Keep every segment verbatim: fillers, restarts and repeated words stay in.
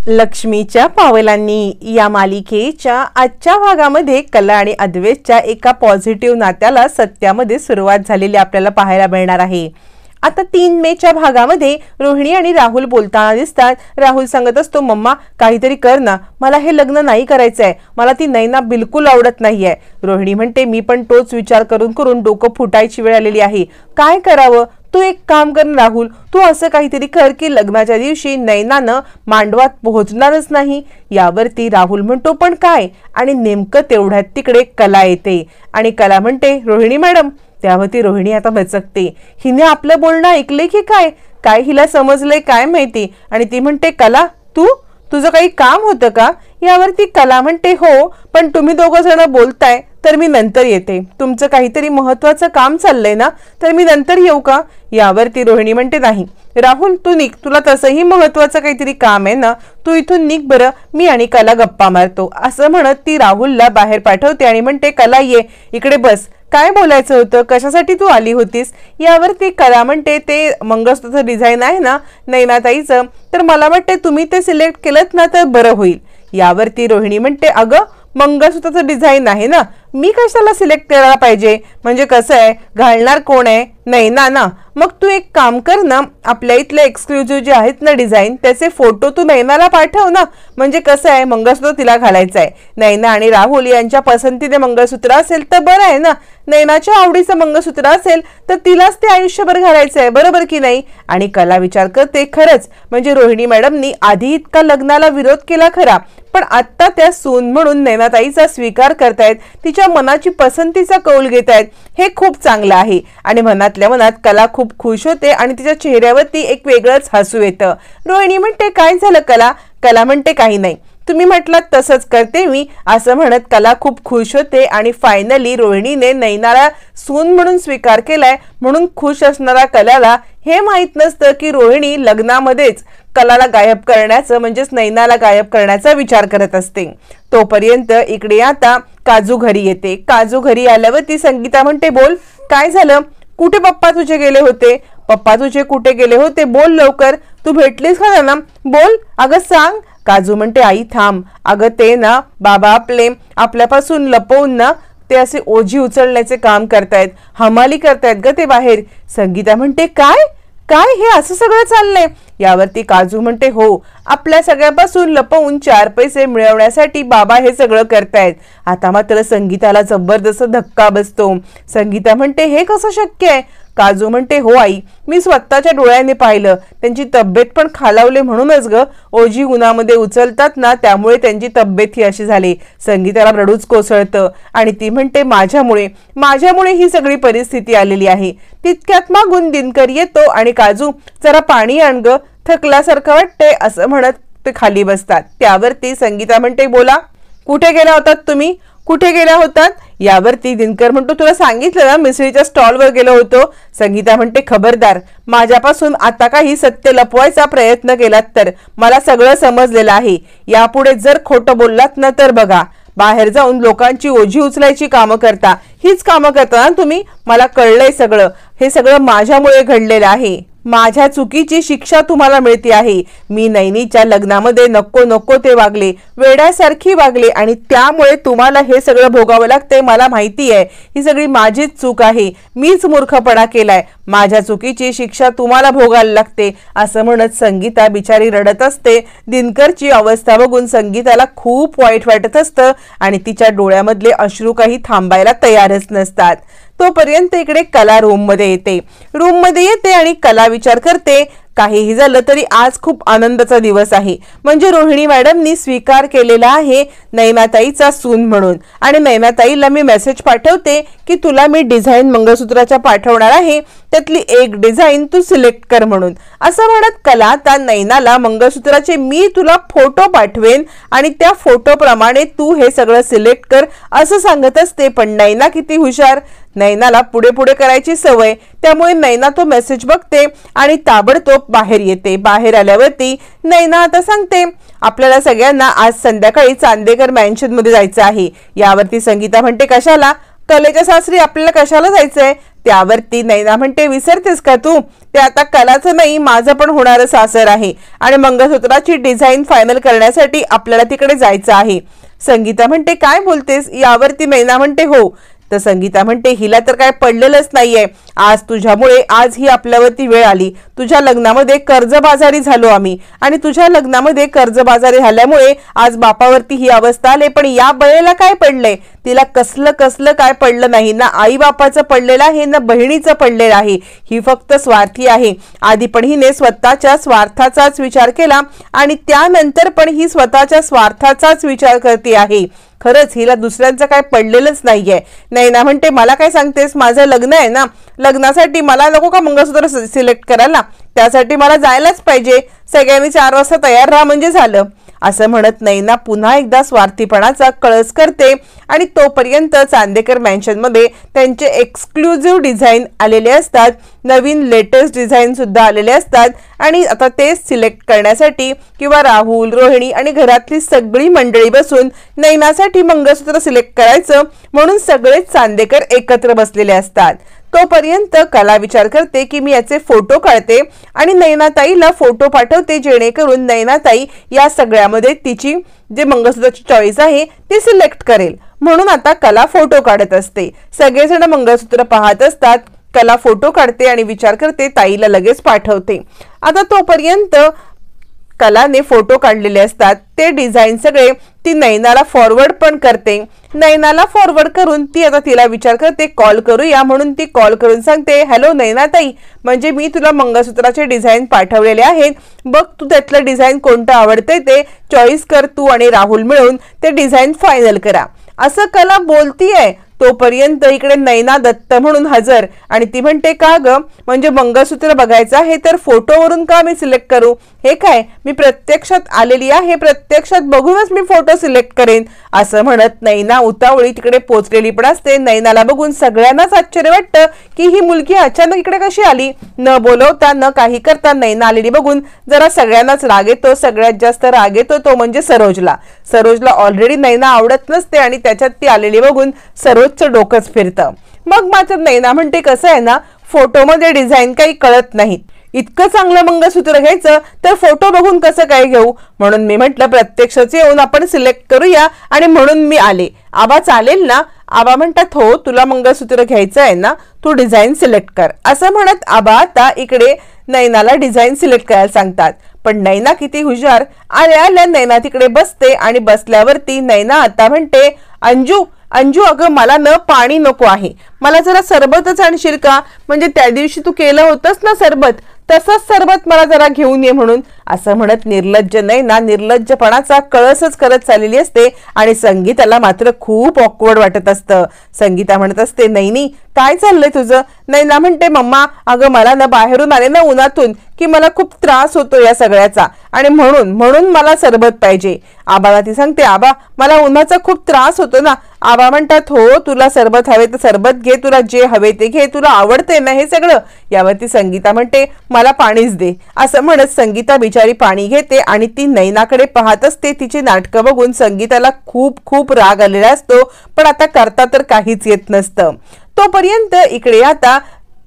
लक्ष्मीच्या पावलांनी या मालिकेच्या आजच्या भागामध्ये कला आणि अद्वैतच्या एका पॉझिटिव्ह नात्याला सत्यामध्ये सुरुवात झालेली आपल्याला पाहायला मिळणार आहे। आता तीन मेच्या भागामध्ये रोहिणी आणि राहुल बोलताना दिसतात। राहुल सांगत असतो, मम्मा काहीतरी कर ना, मला हे लग्न नाही करायचंय, मला ती नैना बिलकुल आवडत नाहीये। रोहिणी म्हणते, मी पण तोच विचार करून करून डोकं फुटायची वेळ आलेली आहे, काय करावं? तू एक काम कर राहुल, तू असं काहीतरी कर की लग्नाच्या दिवशी नैनानं मांडवात पोहोचणारच नाही। यावरती राहुल म्हणतो, पण काय? आणि नेमकं तेवढ्यात तिकडे कला येते आणि कला म्हणते, रोहिणी मॅडम। त्यावरती रोहिणी आता बचकते, हिने आपलं बोलणं ऐकले की काय काय हिला समजलंय काय माहिती। आणि ती म्हणते, कला तू तुझं काही काम होतं का? यावरती कला म्हणते, हो, पण तुम्ही दोघं जण बोलताय तर मी नंतर येते, तुमचं काहीतरी महत्त्वाचं काम चाललंय ना, तर मी नंतर येऊ का? यावरती रोहिणी म्हणते, नाही राहुल तू निघ, तुला तसंही महत्त्वाचं काहीतरी काम आहे ना, तू इथून निघ बरं, मी आणि कला गप्पा मारतो। असं म्हणत ती राहुलला बाहेर पाठवते आणि म्हणते, कला ये इकडे बस, काय बोलायचं होतं, कशासाठी तू आली होतीस? यावरती कला म्हणते, ते मंगळसूत्राचं डिझाईन आहे ना नैनाताईचं, तर मला वाटते तुम्ही ते सिलेक्ट केलं ना तर बरं होईल। यावरती रोहिणी म्हणते, अगं मंगळसूत्राचं डिझाईन आहे ना, मी कशाला सिलेक्ट करायला पाहिजे? म्हणजे कसं आहे, घालणार कोण आहे? नैना ना। मग तू एक काम कर ना, आपल्या इथले एक्सक्लुझिव्ह जे आहेत ना डिझाईन, त्याचे फोटो तू नैनाला पाठव ना, म्हणजे कसं आहे मंगळसूत्र तिला घालायचं आहे। नैना आणि राहुल यांच्या पसंतीने मंगळसूत्र असेल तर बरं आहे ना, नैनाच्या आवडीचं मंगळसूत्र असेल तर तिलाच ते आयुष्यभर घालायचं आहे, बरोबर की नाही? आणि कला विचार करते, खरंच म्हणजे रोहिणी मॅडमनी आधी इतका लग्नाला विरोध केला खरा, पण आता त्या सून म्हणून नैनाताईचा स्वीकार करतायत, तिच्या मनाची पसंतीचा कौल घेतायत, हे खूप चांगलं आहे। आणि मनातल्या मनात कला खूप खुश होते आणि तिच्या चेहऱ्यावरती एक वेगळंच हसू येतं। रोहिणी म्हणते, काय झालं कला? कला म्हणते, काही नाही, तुम्ही म्हटलात तसंच करते मी। असं म्हणत कला खूप खुश होते आणि फायनली रोहिणीने नैनाला सून म्हणून स्वीकार केलाय म्हणून खुश असणारा कलाला हे माहित नसतं की रोहिणी लग्नामध्येच कलाला गायब करण्याचं म्हणजेच नैनाला गायब करण्याचा विचार करत असते। तोपर्यंत इकडे आता काजू घरी येते। काजू घरी आल्यावरती संगीता म्हणते, बोल काय झालं, कुठे पप्पा तुझे गेले होते? पप्पा तुझे कुठे गेले होते, बोल लवकर, तू भेटलीस का त्यांना, बोल अगं सांग। काजू म्हणते, आई थांब, अगं ते ना बाबा आपले आपल्यापासून लपवून ना ते असे ओझी उचलण्याचे काम करतायत, हमाली करतायत ग ते बाहेर। संगीता म्हणते, काय काय हे असं सगळं चाललंय? यावरती काजू म्हणते, हो, आपल्या सगळ्यापासून लपवून चार पैसे मिळवण्यासाठी बाबा हे सगळं करतायत। आता मात्र संगीताला जबरदस्त धक्का बसतो। संगीता म्हणते, हे कसं शक्य आहे? काजू म्हणते, हो आई, मी स्वतःच्या डोळ्याने पाहिलं, त्यांची तब्येत पण खालावले म्हणूनच ग, ओझी उन्हामध्ये उचलतात ना त्यामुळे त्यांची तब्येत ही अशी झाली। संगीताला रडूच कोसळतं आणि ती म्हणते, माझ्यामुळे माझ्यामुळे ही सगळी परिस्थिती आलेली आहे। तितक्यात मागून दिनकर येतो आणि काजू जरा पाणी आण ग, थकल्यासारखं वाटतंय असं म्हणत ते खाली बसतात। त्यावरती संगीता म्हणते, बोला कुठे गेला होतात तुम्ही, कुठे गेल्या होतात? यावरती दिनकर म्हणतो, तुला सांगितलं ना मिसळीच्या स्टॉलवर गेलो होतो। संगीता म्हणते, खबरदार, माझ्यापासून आता काही सत्य लपवायचा प्रयत्न केलात तर मला सगळं समजलेलं आहे, यापुढे जर खोटं बोललात ना तर बघा, बाहेर जाऊन लोकांची ओझी उचलायची कामं करता, हीच कामं करता ना तुम्ही, मला कळलंय सगळं, हे सगळं माझ्यामुळे घडलेलं आहे, माझ्या चुकीची शिक्षा तुम्हाला मिळते आहे। मी नैनीच्या लग्नामध्ये नको नको ते वागले, वेड्यासारखी वागले आणि त्यामुळे तुम्हाला हे सगळं भोगावं लागतंय, मला माहिती आहे, ही सगळी माझीच चूक आहे, मीच मूर्खपणा केलाय, माझ्या चुकीची शिक्षा तुम्हाला भोगायला लागते असं म्हणत संगीता बिचारी रडत असते। दिनकरची अवस्था बघून संगीताला खूप वाईट वाटत असतं आणि तिच्या डोळ्यामधले अश्रू काही थांबायला तयारच नसतात। तोपर्यंत इकडे कला रूम मध्ये येते रूम मध्ये येते आणि कला विचार करते, काहीही झालं तरी आज खूप आनंदाचा दिवस आहे, म्हणजे रोहिणी मॅडमनी स्वीकार केलेला आहे नैनाताईचा सून म्हणून। आणि नैनाताईला मी मेसेज पाठवते की तुला मी डिझाईन मंगळसूत्राच्या पाठवणार आहे, त्यातली एक डिझाईन तू सिलेक्ट कर म्हणून। असं म्हणत कला त्या नैनाला मंगळसूत्राचे मी तुला फोटो पाठवेन आणि त्या फोटो प्रमाणे तू हे सगळं सिलेक्ट कर असं सांगत असते। पण नैना किती हुशार, नैनाला पुढे पुढे करायची सवय, त्यामुळे नैना तो मेसेज बघते आणि ताबडतोब बाहेर येते। बाहेर आल्यावरती नैना आता सांगते, आपल्याला सगळ्यांना आज संध्याकाळी चांदेकर मॅन्शन मध्ये जायचं आहे। यावरती संगीता म्हणते, कशाला? कलेच्या सासरी आपल्याला कशाला जायचंय? त्यावरती नैना म्हणते विसरतेस का तू, ते आता कलाचं नाही माझं पण होणारं सासर आहे आणि मंगळसूत्राची डिझाईन फायनल करण्यासाठी आपल्याला तिकडे जायचं आहे. संगीता म्हणते काय बोलतेस, यावरती नैना म्हणते हो. तर संगीता म्हणते हिला तर काय पडलेलंच नाहीये, आज तुझ्यामुळे आज ही आपल्यावरती वेळ आली. तुझ्या लग्नामध्ये कर्जबाजारी झालो आम्ही आणि तुझ्या लग्नामध्ये कर्जबाजारी झाल्यामुळे आज बापावरती ही अवस्था आली. पण या बळेला काय पडलंय, तिला कसलं कसलं काय पडलं नाही ना, आई बापाचं पडलेलं आहे ना बहिणीचं पडलेलं आहे. ही फक्त स्वार्थी आहे. आधी पण हिने स्वतःच्या स्वार्थाचाच विचार केला आणि त्यानंतर पण ही स्वतःच्या स्वार्थाचाच विचार करते आहे. खरंच हिला दुसऱ्यांचं काय पडलेलंच नाहीये. नैना म्हणते मला काय सांगतेस, माझं लग्न आहे ना, लग्नासाठी मला नको का मंगळसूत्र सिलेक्ट करायला, त्यासाठी मला जायलाच पाहिजे. सगळ्यांनी चार वाजता तयार राहा म्हणजे झालं. असं म्हणत नैना पुन्हा एकदा स्वार्थीपणाचा कळस करते आणि तोपर्यंत चांदेकर मॅन्शन मध्ये त्यांचे एक्सक्लुझिव्ह डिझाईन आलेले असतात, नवीन लेटेस्ट डिझाईन सुद्धा आलेले असतात आणि आता ते सिलेक्ट करण्यासाठी किंवा राहुल, रोहिणी आणि घरातली सगळी मंडळी बसून नैनासाठी मंगळसूत्र सिलेक्ट करायचं म्हणून सगळेच चांदेकर एकत्र बसलेले असतात. तोपर्यंत कला विचार करते की मी याचे फोटो काढते आणि नैनाताईला फोटो पाठवते जेणेकरून नैनाताई या सगळ्यामध्ये तिची जे मंगळसूत्राची चॉईस आहे ती सिलेक्ट करेल. म्हणून आता कला फोटो काढत असते. सगळेजण मंगळसूत्र पाहत असतात. कला फोटो काढते आणि विचार करते ताईला लगेच पाठवते. आता तोपर्यंत कलाने फोटो काढलेले असतात ते डिझाईन सगळे ती नैनाला फॉरवर्ड पण करते. नैनाला फॉरवर्ड करून ती आता तिला विचार करते कॉल करूया, म्हणून ती कॉल करून सांगते हॅलो नैनाताई, म्हणजे मी तुला मंगळसूत्राचे डिझाईन पाठवलेले आहेत, बघ तू त्यातलं डिझाईन कोणतं आवडते ते चॉईस कर, तू आणि राहुल मिळून ते डिझाईन फायनल करा. असं कला बोलतीये तोपर्यंत इकडे नैना दत्त म्हणून हजर आणि ती म्हणते का ग, म्हणजे मंगळसूत्र बघायचं आहे तर फोटोवरून का मी सिलेक्ट करू, हे काय मी प्रत्यक्षात आलेली आहे, प्रत्यक्षात बघूनच मी फोटो सिलेक्ट करेन. असं म्हणत नैना उतावळी तिकडे पोहोचलेली पण असते. नैनाला बघून सगळ्यांनाच आश्चर्य वाटतं की ही मुलगी अचानक इकडे कशी आली. न बोलवता न काही करता नैना आलेली बघून जरा सगळ्यांनाच राग येतो. सगळ्यात जास्त राग येतो तो म्हणजे सरोजला. सरोजला ऑलरेडी नैना आवडत नसते आणि त्याच्यात ती आलेली बघून सरोजचं डोकंच फिरतं. मग मात्र नैना म्हणते कसं आहे ना, फोटोमध्ये डिझाईन काही कळत नाहीत, इतकं चांगलं मंगळसूत्र घ्यायचं तर फोटो बघून कसं काय घेऊ, म्हणून मी म्हटलं प्रत्यक्षच येऊन आपण सिलेक्ट करूया आणि म्हणून मी आले. आबा चालेल ना. आबा म्हणतात हो, तुला मंगळसूत्र घ्यायचं आहे ना, तू डिझाईन सिलेक्ट कर. असं म्हणत आबा आता इकडे नैनाला डिझाईन सिलेक्ट करायला सांगतात. पण नैना किती हुशार, आल्या आल्या नैना तिकडे बसते आणि बसल्यावरती नैना आता म्हणते अंजू अंजू अगं मला न पाणी नको आहे, मला जरा सरबतच आणशील का, म्हणजे त्या दिवशी तू केलं होतंस ना सरबत, तसंच सरबत मला जरा घेऊन ये म्हणून. असं म्हणत निर्लज्ज नैना निर्लज्जपणाचा कळसच करत चाललेली असते आणि संगीताला मात्र खूप ऑकवर्ड वाटत असतं. संगीता म्हणत असते नैनी काय चाललंय तुझं. नैना म्हणते मम्मा अगं मला ना बाहेरून आले ना उन्हातून की मला खूप त्रास होतो या सगळ्याचा आणि म्हणून म्हणून मला सरबत पाहिजे. आबाला ती सांगते आबा मला उन्हाचा खूप त्रास होतो ना. आबा म्हणतात हो तुला सरबत हवे तर सरबत घे, तुला जे हवे ते घे, तुला आवडते ना हे सगळं. यावरती संगीता म्हणते मला पाणीच दे. असं म्हणत संगीता बिचारी पाणी घेते आणि ती नैनाकडे पाहत असते. तिची नाटकं बघून संगीताला खूप खूप राग आलेला असतो, पण आता करता तर काहीच येत नसतं. तोपर्यंत इकडे आता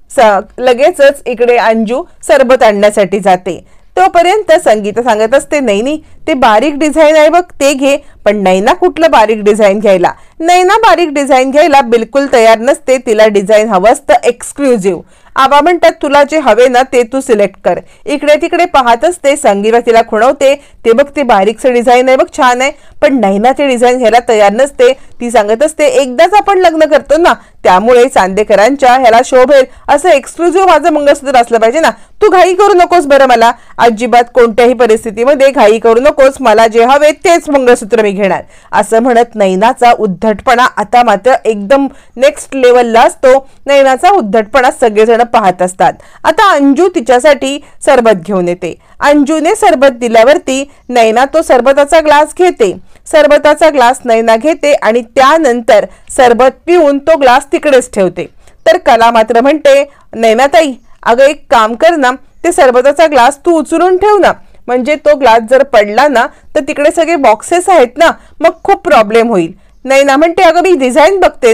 लगेचच इकडे अंजू सरबत आणण्यासाठी जाते. तोपर्यंत संगीता सांगत असते नैनी ते बारीक डिझाईन आहे बघ ते घे. पण नैना कुठलं बारीक डिझाईन घ्यायला, नैना बारीक डिझाईन घ्यायला बिलकुल तयार नसते. तिला डिझाईन हवं असतं एक्सक्लुझिव्ह. आबा म्हणतात तुला जे हवे ना ते तू सिलेक्ट कर. इकडे तिकडे पाहत असते. संगीता तिला खुणवते ते बघ ते बारीकचं डिझाईन आहे बघ छान आहे. पण नैना ते डिझाईन घ्यायला तयार नसते. ती सांगत असते एकदाच आपण लग्न करतो ना, त्यामुळे चांदेकरांच्या ह्याला शोभेल असं एक्सक्लुझिव्ह माझं मंगळसूत्र असलं पाहिजे ना. तू घाई करू नकोस बरं, मला अजिबात कोणत्याही परिस्थितीमध्ये घाई करू नकोस, मला जे हवे तेच मंगळसूत्र मी घेणार. असं म्हणत नैनाचा उद्धटपणा आता मात्र एकदम नेक्स्ट लेवलला असतो. नैनाचा उद्धटपणा सगळेजण पाहत असतात. आता अंजू तिच्यासाठी सरबत घेऊन येते. अंजूने सरबत दिल्यावरती नैना तो सरबताचा ग्लास घेते. सरबताचा ग्लास नैना घेते आणि त्यानंतर सरबत पिऊन तो ग्लास तिकडेच ठेवते. तर कला मात्र म्हणते नैनाताई अगं एक काम कर ना, ते सरबताचा ग्लास तू उचलून ठेव ना, म्हणजे तो ग्लास जर पडला ना तर तिकडे सगळे बॉक्सेस आहेत ना, मग खूप प्रॉब्लेम होईल. नैना म्हणते अगं मी डिझाईन बघते ना,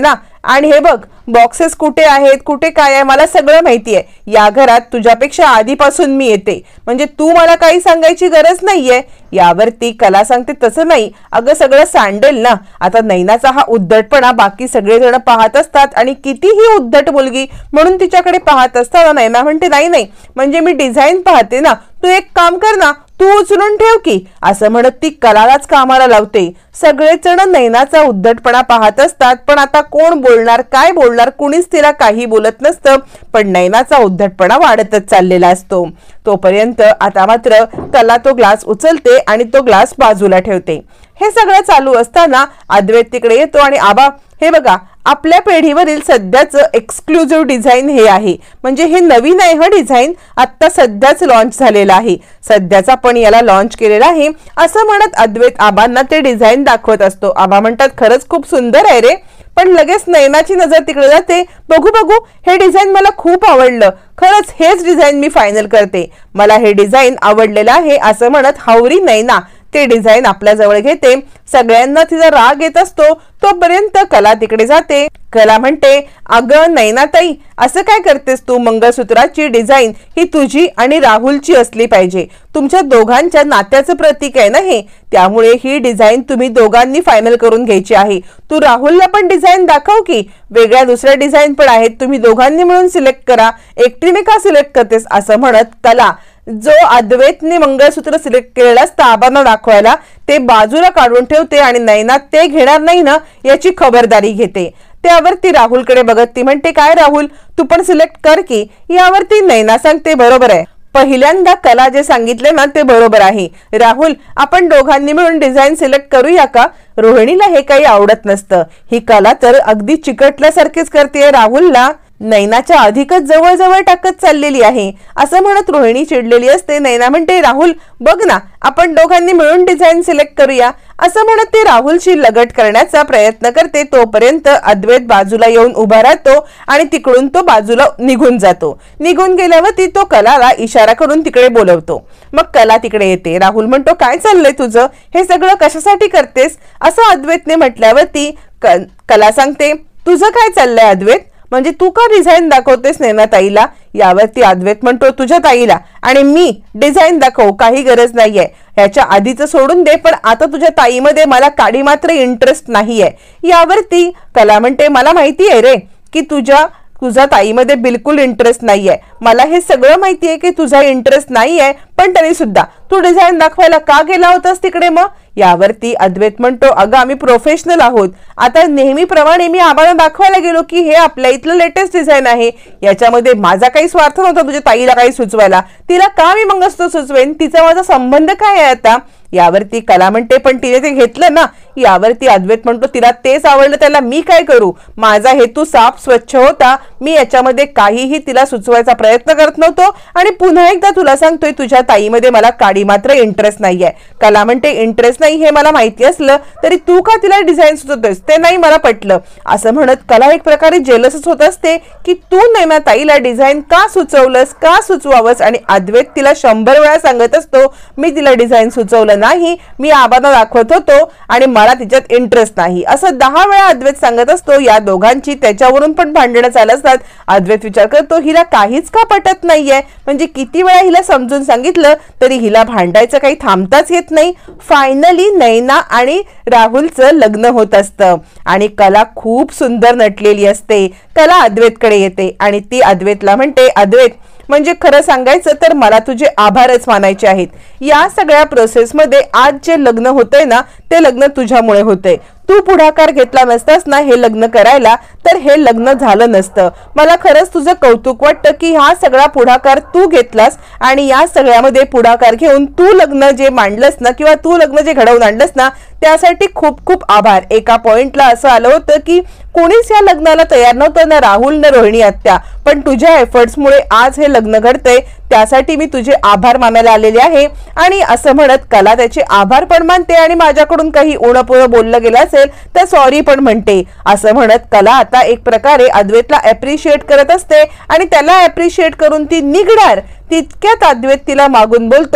आणि हे बघ बॉक्सेस कुठे आहेत, कुठे काय आहे मला सगळं माहिती आहे. या घरात तुझ्यापेक्षा आधीपासून मी येते, म्हणजे तू मला काही सांगायची गरज नाहीये. यावरती कला सांगते तसं नाही अगं, सगळं सांडेल ना. आता नैनाचा हा उद्धटपणा बाकी सगळेजण पाहत असतात आणि कितीही उद्धट मुलगी म्हणून तिच्याकडे पाहत असताना नैना म्हणते नाही नाही म्हणजे मी डिझाईन पाहते ना, तू एक काम कर ना, तू उचलून ठेव की, असं म्हणत ती कलालाच कामाला लावते. सगळेच जण नैनाचा उद्धटपणा पाहत असतात, पण आता कोण बोलणार, काय बोलणार, कुणीच तिला काही बोलत नसतं. पण नैनाचा उद्धटपणा वाढतच चाललेला असतो. तोपर्यंत आता मात्र कला तो ग्लास उचलते आणि तो ग्लास बाजूला ठेवते. हे सगळं चालू असताना अद्वैत तिकडे येतो आणि आबा हे बघा आपल्या पेढीवरील सध्याचं एक्सक्लुझिव्ह डिझाईन हे आहे, म्हणजे हे नवीन आहे. हा डिझाईन आता सध्याच लॉन्च झालेला आहे, सध्याच आपण याला लॉन्च केलेला आहे असं म्हणत अद्वैत आबांना ते डिझाईन दाखवत असतो. आबा म्हणतात खरंच खूप सुंदर आहे रे. पण लगेच नैनाची नजर तिकडे जाते. बघू बघू हे डिझाईन मला खूप आवडलं, खरंच हेच डिझाईन मी फायनल करते, मला हे डिझाईन आवडलेलं आहे असं म्हणत हावरी नैना ते डिझाईन आपल्या जवळ घेते. सगळ्यांना तिचा राग येत असतो. तोपर्यंत कला तिकडे जाते. कला म्हणते अगं नैनाताई असं काय करतेस तू, मंगळसूत्राची डिझाईन ही तुझी आणि राहुलची असली पाहिजे, तुमच्या दोघांच्या नात्याचं प्रतीक आहे ना हे, त्यामुळे ही डिझाईन तुम्ही दोघांनी फायनल करून घ्यायची आहे. तू राहुलला पण डिझाईन दाखव की, वेगळ्या दुसऱ्या डिझाईन पण आहेत, तुम्ही दोघांनी मिळून सिलेक्ट करा, एकटीने का सिलेक्ट करतेस असं म्हणत कला जो अद्वैतने मंगळसूत्र सिलेक्ट केलेलं असतं आबांना दाखवायला ते बाजूला काढून ठेवते आणि नैना ते घेणार नाही ना याची खबरदारी घेते. त्यावरती राहुलकडे बघत ती म्हणते काय राहुल तू पण सिलेक्ट कर की. यावरती नैना सांगते बरोबर आहे, पहिल्यांदा कला जे सांगितले ना ते बरोबर आहे. राहुल आपण दोघांनी मिळून डिझाईन सिलेक्ट करूया का. रोहिणीला हे काही आवडत नसतं, ही कला तर अगदी चिकटल्यासारखेच करते राहुलला, नैनाच्या अधिकच जवळ जवळ टाकत चाललेली आहे असं म्हणत रोहिणी चिडलेली असते. नैना म्हणते राहुल बघ ना आपण दोघांनी मिळून डिझाईन सिलेक्ट करूया असं म्हणत ते राहुलशी लगट करण्याचा प्रयत्न करते. तोपर्यंत अद्वैत बाजूला येऊन उभा राहतो आणि तिकडून तो बाजूला निघून जातो. निघून गेल्यावर तो कलाला इशारा करून तिकडे बोलवतो. मग कला तिकडे येते. राहुल म्हणतो काय चाललंय तुझं, हे सगळं कशासाठी करतेस असं अद्वैतने म्हटल्यावरती कला सांगते तुझं काय चाललंय अद्वैत, म्हणजे तू का डिझाईन दाखवतेस नैना ताईला. यावरती अद्वैत म्हणतो तुझ्या ताईला आणि मी डिझाईन दाखव काही गरज नाहीये, ह्याच्या आधीचं सोडून दे, पण आता तुझ्या ताईमध्ये मला काडी मात्र इंटरेस्ट नाहीये. यावरती कला म्हणते मला माहिती आहे रे की तुझ्या तुझा ताईमध्ये बिलकुल इंटरेस्ट नाहीये, मला हे सगळं माहिती आहे की तुझा इंटरेस्ट नाहीये, पण तरी सुद्धा तू डिझाईन दाखवायला का गेला होतास तिकडे मग. यावरती अद्वैत म्हणतो अगं आम्ही प्रोफेशनल आहोत, आता नेहमीप्रमाणे मी आम्हाला दाखवायला गेलो की हे आपल्या इथलं लेटेस्ट डिझाईन आहे, याच्यामध्ये माझा काही स्वार्थ नव्हता तुझ्या ताईला काही सुचवायला, तिला का मी मंगळसूत्र सुचवेन, तिचा माझा संबंध काय आहे आता. यावरती कला म्हणते पण तिने ते घेतलं ना. यावरती अद्वैत म्हणतो तिला तेच आवडलं त्याला मी काय करू, माझा हेतू साफ स्वच्छ होता, मी याच्यामध्ये काहीही तिला सुचवायचा प्रयत्न करत नव्हतो आणि पुन्हा एकदा तुला सांगतोय तुझ्या ताईमध्ये मला काडी मात्र इंटरेस्ट नाहीये. कला म्हणते इंटरेस्ट नाही हे मला माहिती असलं तरी तू का तिला डिझाईन सुचवतोयस ते नाही मला पटलं असं म्हणत कला एक प्रकारे जेलसच होत असते की तू नैना ताईला डिझाईन का सुचवलंस, का सुचवावंस, आणि अद्वैत तिला शंभर वेळा सांगत असतो मी तिला डिझाईन सुचवलं नाही, मी आबांना दाखवत होतो आणि मला तिच्यात इंटरेस्ट नाही असं दहा वेळा अद्वैत सांगत असतो. या दोघांची त्याच्यावरून पण भांडणं चालत असतात. अद्वैत विचार करतो हिला काहीच का पटत नाहीये, म्हणजे किती वेळा हिला समजून सांगितलं तरी हिला भांडायचं काही थांबताच येत नाही. फायनली नैना आणि राहुलचं लग्न होत असतं आणि कला खूप सुंदर नटलेली असते. कला अद्वैतकडे येते आणि ती अद्वैतला म्हणते अद्वैत म्हणजे खरं सांगायचं तर मला तुझे आभारच मानायचे आहेत. या सगळ्या प्रोसेसमध्ये आज जे लग्न होतंय ना ते लग्न तुझ्यामुळे होतंय, तू पुढाकार घेतला नसतास ना हे लग्न करायला तर हे लग्न झालं नसतं. मला खरंच तुझं कौतुक वाटतं की हा सगळा पुढाकार तू घेतलास आणि या सगळ्यामध्ये पुढाकार घेऊन तू लग्न जे मांडलंस ना किंवा तू लग्न जे घडवून आणलंस ना त्यासाठी खूप खूप आभार. एका पॉइंटला असं आलं होतं की कोणीच या लग्नाला तयार नव्हतं, ना राहुल न रोहिणी आत्या, पण तुझ्या एफर्ट्समुळे आज हे लग्न घडतंय त्यासाठी मी तुझे आभार मानायला आलेले आहे. आणि असं म्हणत कला त्याचे आभार पण मानते आणि माझ्याकडून काही उणपुणं बोललं गेलं असेल तर सॉरी पण म्हणते. असं म्हणत कला आता एक प्रकारे अद्वैतला अप्रिशिएट करत असते आणि त्याला अप्रिशिएट करून ती निघणार तितक्यात अद्वैत तिला मागून बोलतो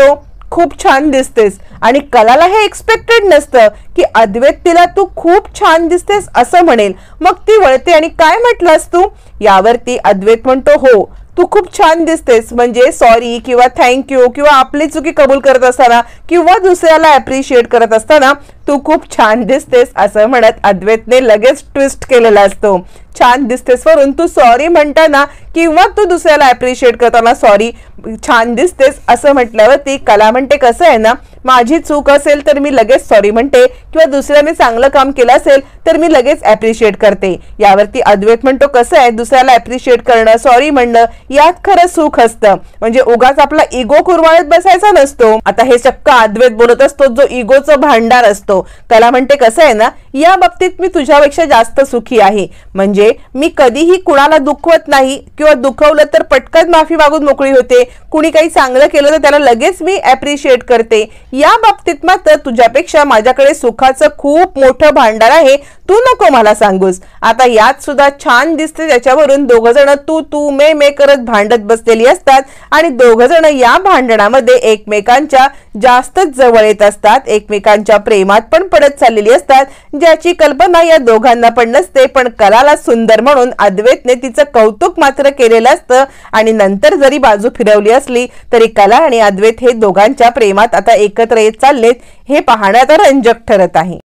खूप छान दिसतेस. आणि कलाला हे एक्सपेक्टेड नसतं की अद्वैत तिला तू खूप छान दिसतेस असं म्हणेल. मग ती वळते आणि काय म्हटलास तू. यावरती अद्वैत म्हणतो हो तू खूप छान दिसतेस, म्हणजे सॉरी किंवा थँक्यू किंवा आपली चुकी कबूल करत असताना किंवा दुसऱ्याला अप्रिशिएट करत असताना तू खूप छान दिसतेस असं म्हणत अद्वैतने लगेच ट्विस्ट केलेला असतो. छान दिसतेस वरून तू सॉरी म्हणताना किंवा तू दुसऱ्याला अप्रिशिएट करताना सॉरी छान दिसतेस असं म्हटल्यावरती कला म्हणते कसं आहे ना, माझी चूक असेल तर मी लगेच सॉरी म्हणते किंवा दुसऱ्याने चांगलं काम केलं असेल तर मी लगेच अप्रिशिएट करते. यावरती अद्वैत म्हणतो कसं आहे, दुसऱ्याला अप्रिशिएट करणं सॉरी म्हणणं यात खरं सुख असतं, म्हणजे उगाच आपला इगो कुरवाळत बसायचा नसतो. आता हे चक्क अद्वैत बोलत असतो जो इगोचं भांडार असतो. कला म्हणते कसं आहे ना, या बाबतीत मी तुझ्यापेक्षा जास्त सुखी आहे, म्हणजे मी कधीही कुणाला दुखवत नाही किंवा दुखवलं तर पटकन माफी मागून मोकळी होते. कुणी काही चांगलं केलं तर त्याला लगेच मी अप्रिशिएट करते. या बाबतीत मात्र तुझ्यापेक्षा माझ्याकडे सुखाचं खूप मोठं भांडार आहे, तू नको मला सांगूस. आता यात सुद्धा छान दिसते त्याच्यावरून दोघ जण तू तू मे मे करत भांडत बसलेली असतात आणि दोघ जण या भांडणामध्ये एकमेकांच्या जास्तच जवळ येत असतात, एकमेकांच्या प्रेमात पण पडत चाललेली असतात, ज्याची कल्पना या दोघांना पण नसते. पण कलाला सुंदर म्हणून अद्वैतने तिचं कौतुक मात्र केलेलं असतं आणि नंतर जरी बाजू फिरवली असली तरी कला आणि अद्वैत हे दोघांच्या प्रेमात आता एकत्र येत चाललेत हे पाहण्यात रंजक ठरत आहे.